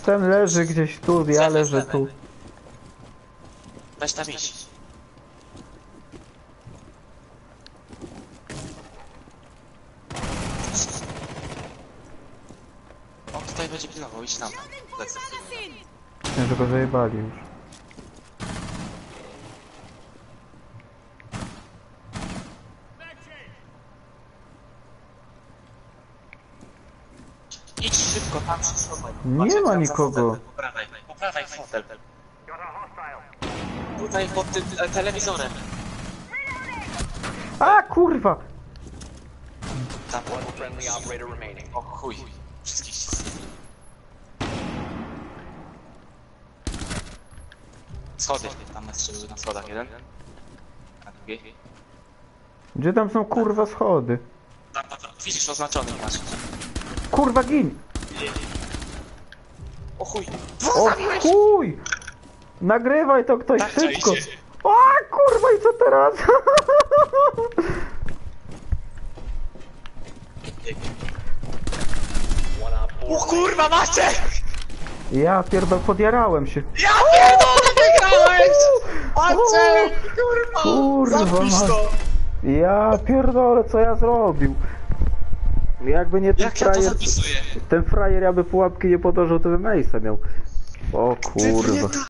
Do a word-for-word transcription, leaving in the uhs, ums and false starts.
Ten leży gdzieś tu, ja leżę tu. Weź tam iść. On tutaj będzie pilnował, idź tam. Lecę. Nie, że go zajebali już. Idź szybko, tam się schowaj. Nie ma nikogo. Po prawej, po prawej fotel. Tutaj pod tym e, telewizorem. A kurwa! Tam. O chuj. Wszystkich się zjebali. Schody, tam strzeliły na schodach jeden. Na drugiej. Gdzie tam są kurwa schody? Tam, tam, tam. Widzisz, oznaczony masz. Kurwa gin! O chuj. O chuj! Nagrywaj to ktoś Tak, szybko! czaicie. O kurwa i co teraz? O kurwa, Maciek! Ja pierdol, podjarałem się. Ja pierdolę, wygrałeś! Maciek! Kurwa! Kurwa, Zapisz to! Ja pierdolę, co ja zrobił? Jakby nie ten Jak ja to frajer... zapisuję? Ten frajer, jakby pułapki nie podłożył, to bym Ace'a miał. O kurwa.